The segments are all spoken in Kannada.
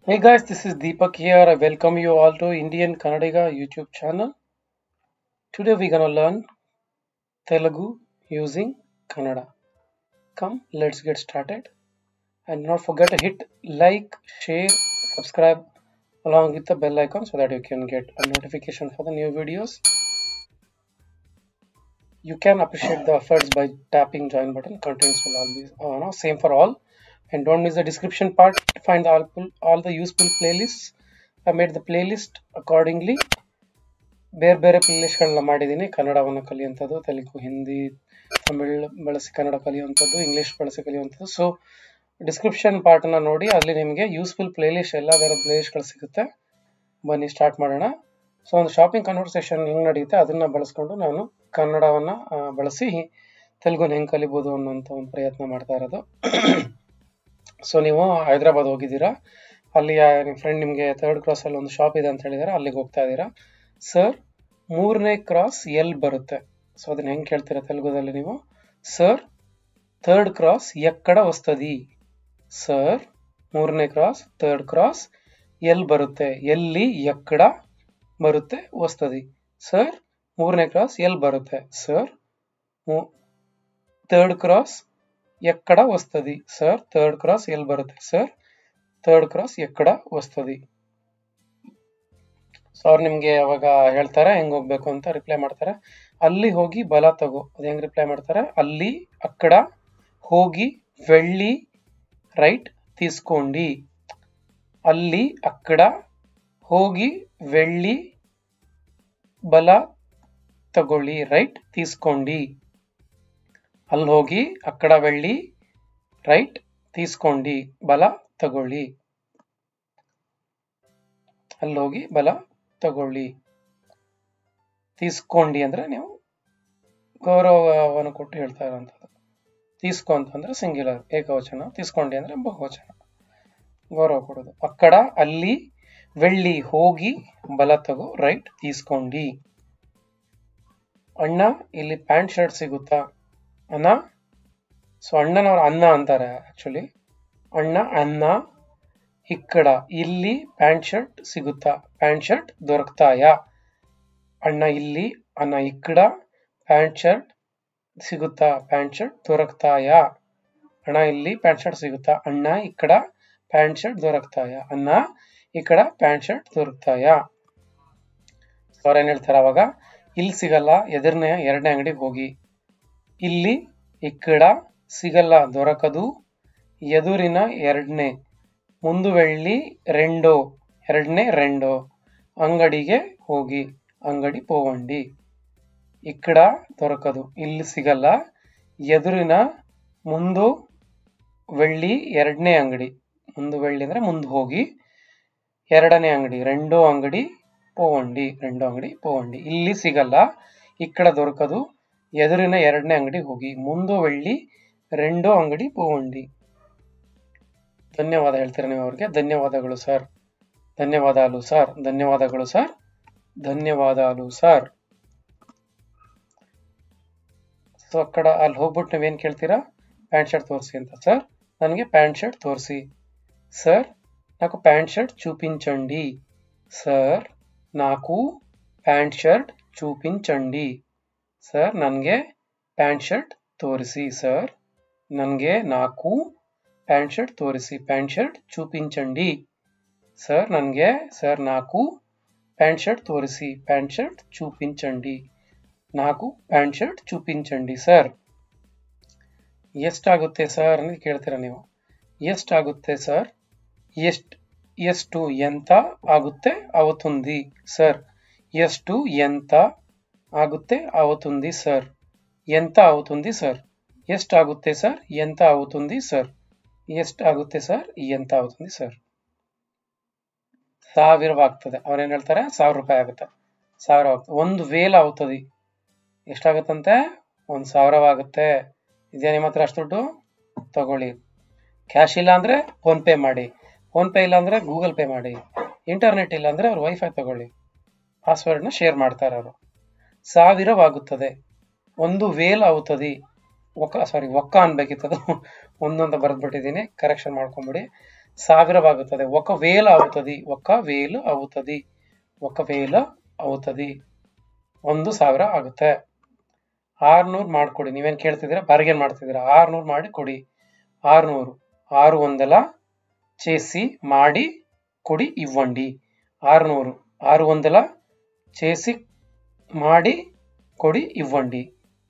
Hey guys, this is Deepak here. I welcome you all to Indian Kannadiga YouTube channel. Today we're gonna learn Telugu using Kannada. Come, let's get started. And not forget to hit like, share, subscribe along with the bell icon so that you can get a notification for the new videos. You can appreciate the efforts by tapping join button. Contents will always same for all. And don't miss the description part to find all the useful playlists. I made the playlist accordingly. ಬೇರೆ ಬೇರೆ ಪ್ಲೇಲಿಸ್ಟ್ಗಳನ್ನ ಮಾಡಿದ್ದೀನಿ. ಕನ್ನಡವನ್ನು ಕಲಿಯುವಂಥದ್ದು, ತೆಲುಗು, ಹಿಂದಿ, ತಮಿಳ್ ಬಳಸಿ ಕನ್ನಡ ಕಲಿಯುವಂಥದ್ದು, ಇಂಗ್ಲೀಷ್ ಬಳಸಿ ಕಲಿಯುವಂಥದ್ದು. ಸೊ ಡಿಸ್ಕ್ರಿಪ್ಷನ್ ಪಾರ್ಟ್ನ ನೋಡಿ, ಅಲ್ಲಿ ನಿಮಗೆ ಯೂಸ್ಫುಲ್ ಪ್ಲೇಲಿಸ್ಟ್ ಎಲ್ಲ ಬೇರೆ ಪ್ಲೇಲಿಸ್ಟ್ಗಳು ಸಿಗುತ್ತೆ. ಬನ್ನಿ ಸ್ಟಾರ್ಟ್ ಮಾಡೋಣ. ಸೊ ಒಂದು ಶಾಪಿಂಗ್ ಕನ್ವರ್ಸೇಷನ್ ಹೆಂಗೆ ನಡೆಯುತ್ತೆ ಅದನ್ನು ಬಳಸ್ಕೊಂಡು ನಾನು ಕನ್ನಡವನ್ನು ಬಳಸಿ ತೆಲುಗುನ ಹೆಂಗೆ ಕಲಿಬೋದು ಅನ್ನೋಂಥ ಒಂದು ಪ್ರಯತ್ನ ಮಾಡ್ತಾ ಇರೋದು. ಸೊ ನೀವು ಹೈದರಾಬಾದ್ ಹೋಗಿದ್ದೀರಾ, ಅಲ್ಲಿ ನಿಮ್ಮ ಫ್ರೆಂಡ್ ನಿಮಗೆ 3rd ಕ್ರಾಸಲ್ಲಿ ಒಂದು ಶಾಪ್ ಇದೆ ಅಂತ ಹೇಳಿದಾರೆ, ಅಲ್ಲಿಗೆ ಹೋಗ್ತಾ ಇದ್ದೀರಾ. ಸರ್ 3ನೇ ಕ್ರಾಸ್ ಎಲ್ಲಿ ಬರುತ್ತೆ? ಸೊ ಅದನ್ನ ಹೆಂಗೆ ಕೇಳ್ತೀರಾ ತೆಲುಗುದಲ್ಲಿ ನೀವು? ಸರ್ 3rd ಕ್ರಾಸ್ ಎಕ್ಕಡ ವಸ್ತದಿ? ಸರ್ 3ನೇ ಕ್ರಾಸ್ 3rd ಕ್ರಾಸ್ ಎಲ್ಲಿ ಬರುತ್ತೆ? ಎಲ್ಲಿ ಎಕ್ಕಡ ಬರುತ್ತೆ ವಸ್ತದಿ? ಸರ್ 3ನೇ ಕ್ರಾಸ್ ಎಲ್ಲಿ ಬರುತ್ತೆ? ಸರ್ 3rd ಕ್ರಾಸ್ ಎಕ್ಕಡ ವಸ್ತದಿ? ಸರ್ 3rd ಕ್ರಾಸ್ ಎಲ್ಲಿ ಬರುತ್ತೆ? ಸರ್ 3rd ಕ್ರಾಸ್ ಎಕ್ಕಡ ವಸ್ತದಿ? ಸೊ ಅವ್ರು ನಿಮ್ಗೆ ಅವಾಗ ಹೇಳ್ತಾರೆ ಹೆಂಗ್ ಹೋಗ್ಬೇಕು ಅಂತ ರಿಪ್ಲೈ ಮಾಡ್ತಾರೆ. ಅಲ್ಲಿ ಹೋಗಿ ಬಲ ತಗೋ. ಅದು ಹೆಂಗ್ ರಿಪ್ಲೈ ಮಾಡ್ತಾರೆ? ಅಲ್ಲಿ ಅಕ್ಕಡ ಹೋಗಿ వెళ్ళి ರೈಟ್ తీసుకోండి. ಅಲ್ಲಿ ಅಕ್ಕಡ ಹೋಗಿ వెళ్ళి ಬಲ ತಗೊಳ್ಳಿ, ರೈಟ್ తీసుకోండి. ಅಲ್ಲಿ ಹೋಗಿ ಅಕ್ಕಡ వెళ్ళి ರೈಟ್ తీసుకోండి, ಬಲ ತಗೊಳ್ಳಿ. ಅಲ್ಲಿ ಹೋಗಿ ಬಲ ತಗೊಳ್ಳಿ. ತೀಸ್ಕೊಂಡಿ ಅಂದ್ರೆ ನೀವು ಗೌರವವನ್ನು ಕೊಟ್ಟು ಹೇಳ್ತಾ ಇರೋಂಥದ್ದು. ತೀಸ್ಕೊ ಅಂತಂದ್ರೆ ಸಿಂಗ್ಯುಲರ್ ಏಕವಚನ, ತೀಸ್ಕೊಂಡಿ ಅಂದ್ರೆ ಬಹುವಚನ, ಗೌರವ ಕೊಡೋದು. ಅಕ್ಕಡ ಅಲ್ಲಿ వెళ్ళి ಹೋಗಿ ಬಲ ತಗೋ, ರೈಟ್ ತೀಸ್ಕೊಂಡಿ. ಅಣ್ಣ ಇಲ್ಲಿ ಪ್ಯಾಂಟ್ ಶರ್ಟ್ ಸಿಗುತ್ತಾ? ಅಣ್ಣ, ಸೊ ಅಣ್ಣನವ್ರ ಅನ್ನ ಅಂತಾರೆ ಆಕ್ಚುಲಿ. ಅಣ್ಣ ಅನ್ನ ఇక్కడ ಇಲ್ಲಿ ಪ್ಯಾಂಟ್ ಶರ್ಟ್ ಸಿಗುತ್ತಾ? ಪ್ಯಾಂಟ್ ಶರ್ಟ್ ದೊರಕ್ತಾಯಾ? ಅಣ್ಣ ಇಲ್ಲಿ, ಅಣ್ಣ ఇక్కడ ಪ್ಯಾಂಟ್ ಶರ್ಟ್ ಸಿಗುತ್ತಾ? ಪ್ಯಾಂಟ್ ಶರ್ಟ್ ದೊರಕ್ತಾಯಾ? ಅಣ್ಣ ಇಲ್ಲಿ ಪ್ಯಾಂಟ್ ಶರ್ಟ್ ಸಿಗುತ್ತಾ? ಅಣ್ಣ ఇక్కడ ಪ್ಯಾಂಟ್ ಶರ್ಟ್ ದೊರಕ್ತಾಯಾ? ಅಣ್ಣ ఇక్కడ ಪ್ಯಾಂಟ್ ಶರ್ಟ್ ದೊರಕ್ತಾಯಾ? ಅವ್ರೇನ್ ಹೇಳ್ತಾರೆ ಅವಾಗ? ಇಲ್ಲಿ ಸಿಗಲ್ಲ, ಎದುರನೇ 2ನೇ ಅಂಗಡಿಗೆ ಹೋಗಿ. ಇಲ್ಲಿ ఇక్కడ ಸಿಗಲ್ಲ, ದೊರಕದು, ಎದುರಿನ 2ನೇ, ముందు వెళ్ళి 2ನೇ ಅಂಗಡಿಗೆ ಹೋಗಿ, ಅಂಗಡಿ పోవండి. ఇక్కడ దొరకదు, ಇಲ್ಲಿ ಸಿಗಲ್ಲ, ಎದುರಿನ ముందు వెళ్ళి 2ನೇ ಅಂಗಡಿ, ముందు వెళ్ళి ಅಂದ್ರೆ ಮುಂದೆ ಹೋಗಿ, 2ನೇ ಅಂಗಡಿ, ಅಂಗಡಿ పోవండి, ಅಂಗಡಿ పోవండి. ಇಲ್ಲಿ ಸಿಗಲ್ಲ, ఇక్కడ దొరకదు, ಎದುರಿನ 2ನೇ ಅಂಗಡಿ ಹೋಗಿ, ముందు వెళ్ళి 2 ಅಂಗಡಿ పోవండి. ಧನ್ಯವಾದ ಹೇಳ್ತೀರಾ ನೀವು ಅವ್ರಿಗೆ. ಧನ್ಯವಾದಗಳು ಸರ್, ಧನ್ಯವಾದಾಲು ಸರ್, ಧನ್ಯವಾದಗಳು ಸರ್, ಧನ್ಯವಾದಾಲು ಸರ್. ಸೊ ಅక్కడ ಅಲ್ಲಿ ಹೋಗ್ಬಿಟ್ಟು ನೀವೇನ್ ಕೇಳ್ತೀರಾ? ಪ್ಯಾಂಟ್ ಶರ್ಟ್ ತೋರಿಸಿ ಅಂತ. ಸರ್ ನನಗೆ ಪ್ಯಾಂಟ್ ಶರ್ಟ್ ತೋರಿಸಿ. ಸರ್ నాకు ಪ್ಯಾಂಟ್ ಶರ್ಟ್ చూపించండి. ಸರ್ నాకు ಪ್ಯಾಂಟ್ ಶರ್ಟ್ చూపించండి. ಸರ್ ನನಗೆ ಪ್ಯಾಂಟ್ ಶರ್ಟ್ ತೋರಿಸಿ. ಸರ್ ನನಗೆ నాకు ಪ್ಯಾಂಟ್ ಶರ್ಟ್ ತೋರಿಸಿ, ಪ್ಯಾಂಟ್ ಶರ್ಟ್ చూపించండి. ಸರ್ ನನಗೆ, ಸರ್ నాకు ಪ್ಯಾಂಟ್ ಶರ್ಟ್ ತೋರಿಸಿ, ಪ್ಯಾಂಟ್ ಶರ್ಟ್ చూపించండి. నాకు ಪ್ಯಾಂಟ್ ಶರ್ಟ್ చూపించండి ಸರ್. ಎಷ್ಟಾಗುತ್ತೆ ಸರ್ ಅಂತ ಕೇಳ್ತೀರಾ ನೀವು. ಎಷ್ಟಾಗುತ್ತೆ ಸರ್? ಎಷ್ಟು ಎಂತ ಆಗುತ್ತೆ అవుతుంది ಸರ್. ಎಷ್ಟು ಎಂತ ಆಗುತ್ತೆ అవుతుంది ಸರ್. ಎಂತ అవుతుంది ಸರ್. ಎಷ್ಟಾಗುತ್ತೆ ಸರ್? ಎಂತ అవుతుంది ಸರ್. ಎಷ್ಟಾಗುತ್ತೆ ಸರ್? ಎಂತ అవుతుంది ಸರ್. 1000 ಆಗ್ತದೆ. ಅವ್ರೇನ್ ಹೇಳ್ತಾರೆ? 1000 ರೂಪಾಯಿ ಆಗುತ್ತೆ. 1000 ಆಗ್ತದೆ. 1000 అవుతుంది. ಎಷ್ಟಾಗುತ್ತಂತೆ? 1000 ಆಗುತ್ತೆ. ಇದೇ ನಿಮ್ಮ ಹತ್ರ ಅಷ್ಟು ದುಡ್ಡು? ತಗೊಳ್ಳಿ. ಕ್ಯಾಶ್ ಇಲ್ಲ ಅಂದ್ರೆ ಫೋನ್ ಪೇ ಮಾಡಿ, ಫೋನ್ ಪೇ ಇಲ್ಲ ಅಂದ್ರೆ ಗೂಗಲ್ ಪೇ ಮಾಡಿ, ಇಂಟರ್ನೆಟ್ ಇಲ್ಲ ಅಂದ್ರೆ ಅವ್ರು ವೈಫೈ ತಗೊಳ್ಳಿ. ಪಾಸ್ವರ್ಡ್ನ ಶೇರ್ ಮಾಡ್ತಾರೆ ಅವರು. 1000 ಆಗುತ್ತದೆ. 1000 అవుతుంది. ಒಕ್ಕ ಅನ್ಬೇಕಿತ್ತು, ಅದು ಒಂದೊಂದು ಬರೆದ್ಬಿಟ್ಟಿದ್ದೀನಿ, ಕರೆಕ್ಷನ್ ಮಾಡ್ಕೊಂಬಿಡಿ. ಸಾವಿರವಾಗುತ್ತದೆ. 1000 అవుతుంది. 1000 అవుతుంది. 1000 అవుతుంది. 1000 ಆಗುತ್ತೆ. 600 ಮಾಡ್ಕೊಡಿ. ನೀವೇನ್ ಕೇಳ್ತಿದ್ದೀರಾ? ಬಾರ್ಗೇನ್ ಮಾಡ್ತಿದ್ದೀರಾ? 600 ಮಾಡಿ ಕೊಡಿ. 600 6 వందల చేసి ಮಾಡಿ ಕೊಡಿ ఇవ్వండి. 600 6 వందల చేసి ಮಾಡಿ ಕೊಡಿ ఇవ్వండి.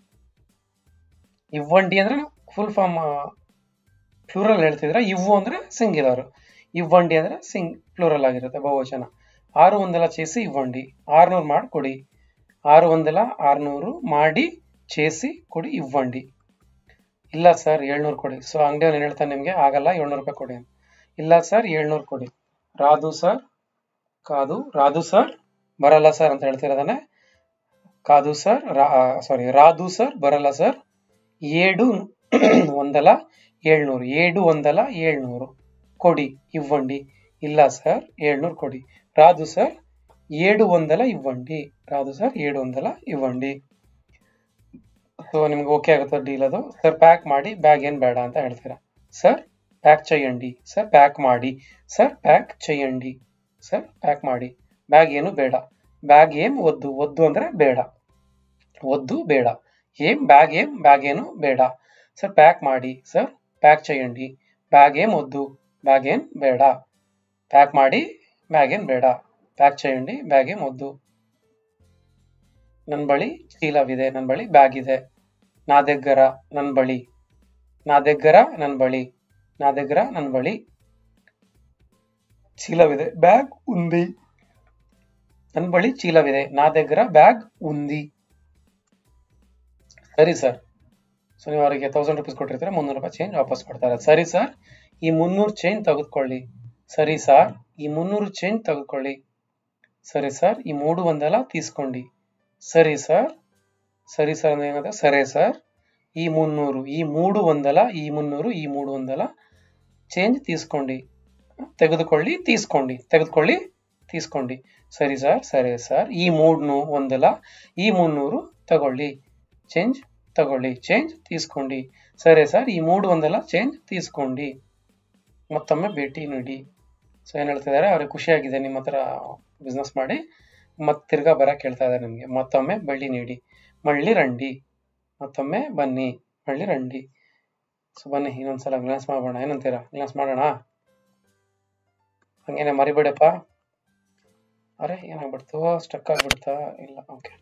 ఇవ్వండి ಅಂದ್ರೆ ಫುಲ್ ಫಾರ್ಮ್ ಪ್ಲೂರಲ್ ಹೇಳ್ತಿದ್ರೆ, ಇವು ಅಂದ್ರೆ ಸಿಂಗ್ಯುಲರ್, ಇವ್ವಂಡಿ ಅಂದ್ರೆ ಪ್ಲೂರಲ್ ಆಗಿರುತ್ತೆ, ಬಹುವಚನ. 600 చేసి ఇవ్వండి. 600 ಮಾಡಿ ಕೊಡಿ. 600 600 ಮಾಡಿ చేసి ಕೊಡಿ ఇవ్వండి. ಇಲ್ಲ ಸರ್ 700 ಕೊಡಿ. ಸೊ ಅಂಗಡಿಯವನು ಏನು ಹೇಳ್ತಾನೆ ನಿಮಗೆ? ಆಗಲ್ಲ, 700 ರೂಪಾಯಿ ಕೊಡಿ. ಇಲ್ಲ ಸರ್ 700 ಕೊಡಿ. ರಾದು ಸರ್, ಕಾದು, ರಾದು ಸರ್ ಬರಲ್ಲ ಸರ್ ಅಂತ ಹೇಳ್ತಿರೋದಾನೆ. ಕಾದು ಸರ್, ಸಾರಿ ರಾದು ಸರ್ ಬರಲ್ಲ ಸರ್. 700 700 ಕೊಡಿ ఇవ్వండి. ಇಲ್ಲ ಸರ್ 700 ಕೊಡಿ. రాదు ಸರ್ 700 ఇవ్వండి. రాదు ಸರ್ 700 ఇవ్వండి. ಸೊ ನಿಮ್ಗೆ ಓಕೆ ಆಗುತ್ತೆ ಡೀಲ್ ಅದು. ಸರ್ ಪ್ಯಾಕ್ ಮಾಡಿ, ಬ್ಯಾಗ್ ಏನ್ ಬೇಡ ಅಂತ ಹೇಳ್ತೀರಾ. ಸರ್ ಪ್ಯಾಕ್ చేయండి. ಸರ್ ಪ್ಯಾಕ್ ಮಾಡಿ. ಸರ್ ಪ್ಯಾಕ್ చేయండి. ಸರ್ ಪ್ಯಾಕ್ ಮಾಡಿ. ಬ್ಯಾಗ್ ಏನು ಬೇಡ. ಬ್ಯಾಗ್ ಏನ್ ಒದ್ದು. ಒದ್ದು ಅಂದ್ರೆ ಬೇಡ. ಒದ್ದು ಬೇಡ. ಬ್ಯಾಗ್ ಏನು ಬೇಡ. ಸರ್ ಪ್ಯಾಕ್ ಮಾಡಿ. ಸರ್ ಪ್ಯಾಕ್ చేయండి. ಬ್ಯಾಗ್ ಏನ್ ಒದ್ದು. ಬ್ಯಾಗ್ ಏನ್ ಬೇಡ. ಪ್ಯಾಕ್ ಮಾಡಿ, ಬ್ಯಾಗ್ ಏನ್ ಬೇಡ. ಪ್ಯಾಕ್ చేయండి. ಬ್ಯಾಗ್ ಏನ್ ಒದ್ದು. ನನ್ನ ಬಳಿ ಚೀಲವಿದೆ. ನನ್ನ ಬಳಿ ಬ್ಯಾಗ್ ಇದೆ. నా దగ్గర, ನನ್ನ ಬಳಿ. నా దగ్గర, ನನ್ನ ಬಳಿ. నా దగ్గర, ನನ್ನ ಬಳಿ ಚೀಲವಿದೆ. ಬ್ಯಾಗ್ ఉంది. ನನ್ನ ಬಳಿ ಚೀಲವಿದೆ. నా దగ్గర ಬ್ಯಾಗ್ ఉంది. ಸರಿ ಸರ್. ಸೊ ನೀವು ಅವರಿಗೆ 1000 ರೂಪೀಸ್ ಕೊಟ್ಟಿರ್ತೀರಾ, 300 ರೂಪಾಯಿ ಚೇಂಜ್ ವಾಪಸ್ ಕೊಡ್ತಾರೆ. ಸರಿ ಸರ್, ಈ 300 ಚೇಂಜ್ ತೆಗೆದುಕೊಳ್ಳಿ. ಸರಿ ಸರ್, ಈ 300 ಚೇಂಜ್ ತೆಗೆದುಕೊಳ್ಳಿ. ಸರಿ ಸರ್, ಈ 300 తీసుకోండి. ಸರಿ ಸರ್, ಸರಿ ಸರ್ ಅಂದ್ರೆ ಏನಂದ್ರೆ ಸರಿ ಸರ್, ಈ 300 ಈ 300 ಈ 300 ಈ 300 ಚೇಂಜ್ తీసుకోండి. ತೆಗೆದುಕೊಳ್ಳಿ, తీసుకోండి. ತೆಗೆದುಕೊಳ್ಳಿ, తీసుకోండి. ಸರಿ ಸರ್, ಸರಿ ಸರ್, ಈ 300 ಈ 300 ತಗೊಳ್ಳಿ. ಚೇಂಜ್ ತಗೊಳ್ಳಿ. ಚೇಂಜ್ తీసుకోండి. ಸರಿ ಸರ್, ಈ 300 ಚೇಂಜ್ తీసుకోండి. ಮತ್ತೊಮ್ಮೆ ಭೇಟಿ ನೀಡಿ. ಸೊ ಏನ್ ಹೇಳ್ತಿದ್ದಾರೆ, ಅವ್ರಿಗೆ ಖುಷಿಯಾಗಿದೆ ನಿಮ್ಮ ಹತ್ರ ಬಿಸ್ನೆಸ್ ಮಾಡಿ, ಮತ್ತೆ ತಿರ್ಗಾ ಬರಕ್ಕೆ ಹೇಳ್ತಾ ಇದ್ದಾರೆ ನಿಮಗೆ. ಮತ್ತೊಮ್ಮೆ ಬಳ್ಳಿ ನೀಡಿ. ಮಳ್ಳಿ ರಂಡಿ. ಮತ್ತೊಮ್ಮೆ ಬನ್ನಿ. ಮಳ್ಳಿ ರಂಡಿ. ಸೊ ಬನ್ನಿ ಇನ್ನೊಂದ್ಸಲ ಗ್ಲಾನ್ಸ್ ಮಾಡೋಣ. ಏನಂತೀರಾ? ಗ್ಲಾನ್ಸ್ ಮಾಡೋಣ. ಹಂಗೇನೆ ಮರಿಬೇಡಪ್ಪ. ಅರೆ ಏನಾಗ್ಬಿಡ್ತು? ಸ್ಟಕ್ ಆಗ್ಬಿಡ್ತಾ? ಇಲ್ಲ, ಓಕೆ.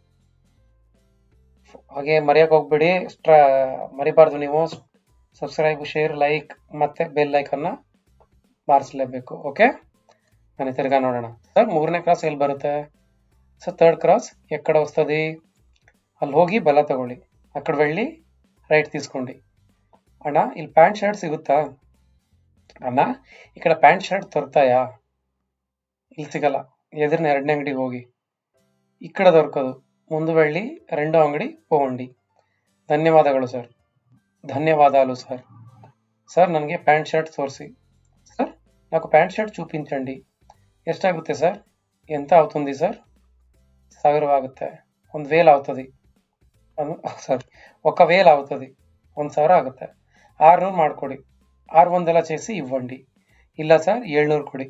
ಹಾಗೆ ಮರೆಯಕ್ಕೆ ಹೋಗ್ಬಿಡಿ. ಮರಿಬಾರ್ದು ನೀವು. ಸಬ್ಸ್ಕ್ರೈಬ್, ಶೇರ್, ಲೈಕ್ ಮತ್ತೆ ಬೆಲ್ ಐಕನ್ನ ಬಾರಿಸಲೇಬೇಕು. ಓಕೆ, ನಾನು ತಿರ್ಗಾ ನೋಡೋಣ. ಸರ್ 3ನೇ ಕ್ರಾಸ್ ಎಲ್ಲಿ ಬರುತ್ತೆ? ಸರ್ 3rd క్రాస్ ఎక్కడ వస్తుంది? ಅಲ್ಲಿ ಹೋಗಿ ಬಲ ತಗೊಳ್ಳಿ. ಅక్కడ వెళ్ళి రైట్ తీసుకోండి. ಅಣ್ಣ ಇಲ್ಲಿ ಪ್ಯಾಂಟ್ ಶರ್ಟ್ ಸಿಗುತ್ತಾ? ಅಣ್ಣ ఇక్కడ ಪ್ಯಾಂಟ್ ಶರ್ಟ್ దొరుకుతాయా? ಇಲ್ಲಿ ಸಿಗಲ್ಲ. ఎదురున 2ನೇ అంగడిಗೆ ಹೋಗಿ. ఇక్కడ దొరకదు. ముందు వెళ్ళి 2వ అంగడి పోండి. ಧನ್ಯವಾದಗಳು ಸರ್. ధన్యవాదాలు సార్. సార్ ನನಗೆ ಪ್ಯಾಂಟ್ ಶರ್ಟ್ ತೋರಿಸಿ. సార్ నాకు ప్యాంట్ షర్ట్ చూపించండి. ఎಷ್ಟಾಗುತ್ತೆ సార్? ఎంత అవుతుంది సార్? 1000 ಆಗುತ್ತೆ. 1000 అవుతుంది. సారీ 1000 అవుతుంది. 1000 ಆಗುತ್ತೆ. 600 ಮಾಡ್ಕೊಡಿ. 600 చేసి ఇవ్వండి. ಇಲ್ಲ ಸರ್ 700 ಕೊಡಿ.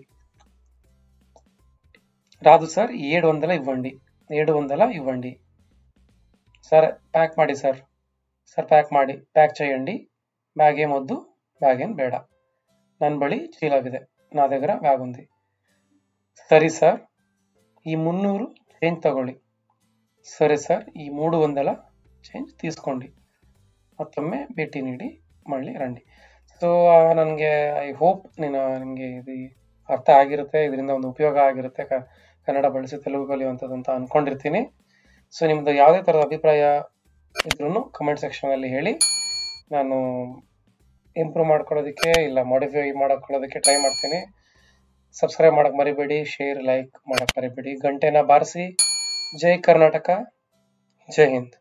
రాదు సార్ 700 ఇవ్వండి. 700 ఇవ్వండి. సరే ప్యాక్ ಮಾಡಿ ಸರ್. ಸರ್ ಪ್ಯಾಕ್ ಮಾಡಿ. ಪ್ಯಾಕ್ చేయండి. ಬ್ಯಾಗ್ ಏನ್ ಒದ್ದು. ಬ್ಯಾಗ್ ಏನ್ ಬೇಡ. ನನ್ನ ಬಳಿ ಚೀಲವಿದೆ. నా దగ్గర ಬ್ಯಾಗ್ ఉంది. ಸರಿ ಸರ್, ಈ 300 ಚೇಂಜ್ ತಗೊಳ್ಳಿ. ಸರಿ ಸರ್, ಈ 300 ಚೇಂಜ್ తీసుకోండి. ಮತ್ತೊಮ್ಮೆ ಭೇಟಿ ನೀಡಿ. ಮಳ್ಳಿ ರಂಡಿ. ಸೊ ನನಗೆ ಐ ಹೋಪ್ ನಿಮಗೆ ಇದು ಅರ್ಥ ಆಗಿರುತ್ತೆ, ಇದರಿಂದ ಒಂದು ಉಪಯೋಗ ಆಗಿರುತ್ತೆ. ಕನ್ನಡ ಬಳಸಿ ತೆಲುಗು ಕಲಿಯುವಂಥದ್ದು ಅಂತ ಅನ್ಕೊಂಡಿರ್ತೀನಿ. ಸೊ ನಿಮ್ದು ಯಾವುದೇ ಥರದ ಅಭಿಪ್ರಾಯ ಇದ್ರೂ ಕಮೆಂಟ್ ಸೆಕ್ಷನಲ್ಲಿ ಹೇಳಿ. ನಾನು ಇಂಪ್ರೂವ್ ಮಾಡ್ಕೊಳ್ಳೋದಕ್ಕೆ ಇಲ್ಲ ಮಾಡಿಫೈ ಮಾಡ್ಕೊಳ್ಳೋದಕ್ಕೆ ಟ್ರೈ ಮಾಡ್ತೀನಿ. ಸಬ್ಸ್ಕ್ರೈಬ್ ಮಾಡಕ್ಕೆ ಮರಿಬೇಡಿ. ಶೇರ್, ಲೈಕ್ ಮಾಡಕ್ಕೆ ಮರಿಬೇಡಿ. ಗಂಟೆನ ಬಾರಿಸಿ. ಜೈ ಕರ್ನಾಟಕ, ಜೈ ಹಿಂದ್.